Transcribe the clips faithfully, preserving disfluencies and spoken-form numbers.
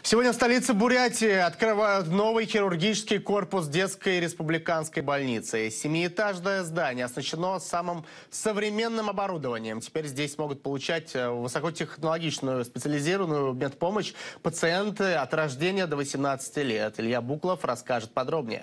Сегодня в столице Бурятии открывают новый хирургический корпус детской республиканской больницы. Семиэтажное здание оснащено самым современным оборудованием. Теперь здесь могут получать высокотехнологичную специализированную медпомощь пациенты от рождения до восемнадцати лет. Илья Буклов расскажет подробнее.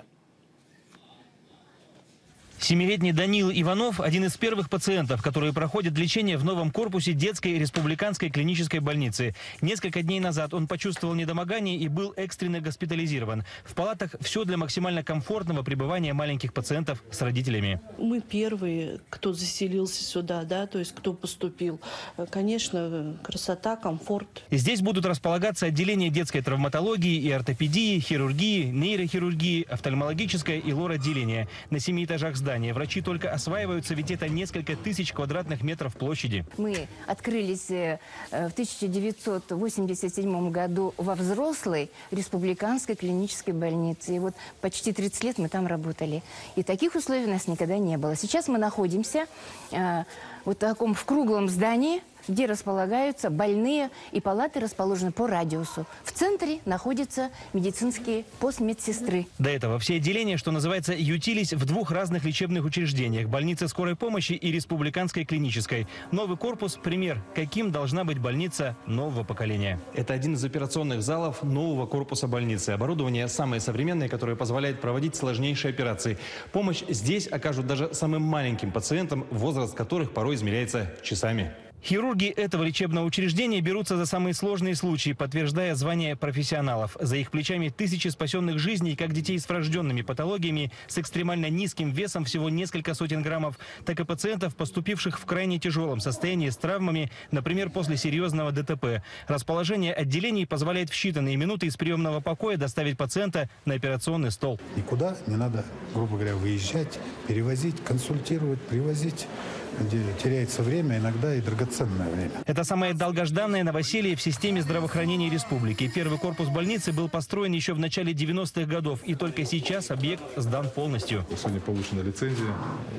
Семилетний Данил Иванов – один из первых пациентов, которые проходят лечение в новом корпусе детской республиканской клинической больницы. Несколько дней назад он почувствовал недомогание и был экстренно госпитализирован. В палатах все для максимально комфортного пребывания маленьких пациентов с родителями. Мы первые, кто заселился сюда, да, то есть кто поступил. Конечно, красота, комфорт. И здесь будут располагаться отделения детской травматологии и ортопедии, хирургии, нейрохирургии, офтальмологическое и лор-отделение. На семи этажах здания. Врачи только осваиваются, ведь это несколько тысяч квадратных метров площади. Мы открылись в тысяча девятьсот восемьдесят седьмом году во взрослой республиканской клинической больнице. И вот почти тридцать лет мы там работали. И таких условий у нас никогда не было. Сейчас мы находимся э, вот в таком в круглом здании, где располагаются больные, и палаты расположены по радиусу. В центре находятся медицинские постмедсестры. До этого все отделения, что называется, ютились в двух разных лечебных учреждениях – больнице скорой помощи и республиканской клинической. Новый корпус – пример, каким должна быть больница нового поколения. Это один из операционных залов нового корпуса больницы. Оборудование самое современное, которое позволяет проводить сложнейшие операции. Помощь здесь окажут даже самым маленьким пациентам, возраст которых порой измеряется часами. Хирурги этого лечебного учреждения берутся за самые сложные случаи, подтверждая звание профессионалов. За их плечами тысячи спасенных жизней, как детей с врожденными патологиями, с экстремально низким весом всего несколько сотен граммов, так и пациентов, поступивших в крайне тяжелом состоянии с травмами, например, после серьезного ДТП. Расположение отделений позволяет в считанные минуты из приемного покоя доставить пациента на операционный стол. Никуда не надо, грубо говоря, выезжать, перевозить, консультировать, привозить. Где теряется время, иногда и драгоценное время. Это самое долгожданное новоселье в системе здравоохранения республики. Первый корпус больницы был построен еще в начале девяностых годов, и только сейчас объект сдан полностью. Сегодня получена лицензия,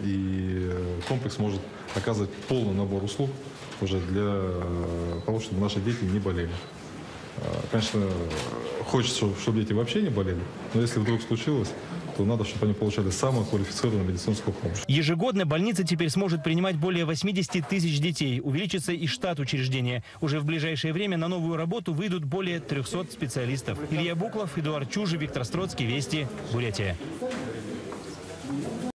и комплекс может оказывать полный набор услуг уже для того, чтобы наши дети не болели. Конечно, хочется, чтобы дети вообще не болели, но если вдруг случилось, то надо, чтобы они получали самую квалифицированную медицинскую помощь. Ежегодно больница теперь сможет принимать более восьмидесяти тысяч детей. Увеличится и штат учреждения. Уже в ближайшее время на новую работу выйдут более трёхсот специалистов. Илья Буклов, Эдуард Чужи, Виктор Строцкий, Вести, Бурятия.